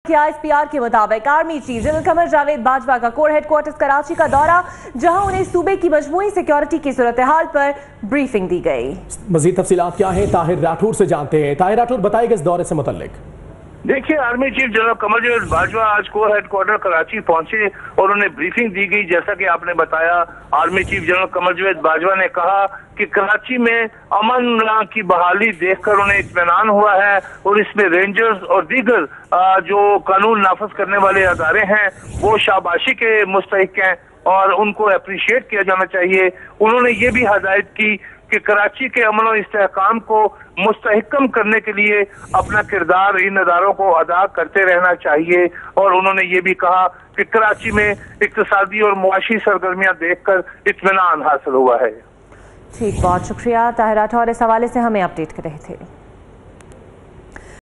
किया। ISPR के मुताबिक army chief general Qamar Javed Bajwa का कोर हेडक्वार्टर्स कराची का दौरा, जहां उन्हें सूबे की मजमूई सिक्योरिटी की सूरत हाल पर ब्रीफिंग दी गई। मजीद तफसीलात क्या है ताहिर राठौर से जानते हैं। ताहिर राठौर, बताइए इस दौरे से मुतल्लिक। देखिए, army chief general Qamar Javed Bajwa आज कोर हेडक्वार्टर कराची पहुंचे और उन्हें ब्रीफिंग दी गई। जैसा कि आपने बताया, army chief general Qamar Javed Bajwa ने कहा कि कराची में अमन की बहाली देखकर उन्हें इत्मीनान हुआ है और इसमें रेंजर्स और दीगर जो कानून नाफज करने वाले अदारे हैं वो शाबाशी के मुस्तहिक हैं और उनको अप्रिशिएट किया जाना चाहिए। उन्होंने ये भी हदायत की कि कराची के अमन और इस्तेहकाम को मुस्तहकम करने के लिए अपना किरदार इन अदारों को अदा करते रहना चाहिए। और उन्होंने ये भी कहा कि कराची में इक्तिसादी और मुआशी सरगर्मियां देखकर इत्मीनान हासिल हुआ है। ठीक, बहुत शुक्रिया ताहिर राठौर, इस हवाले से हमें अपडेट कर रहे थे।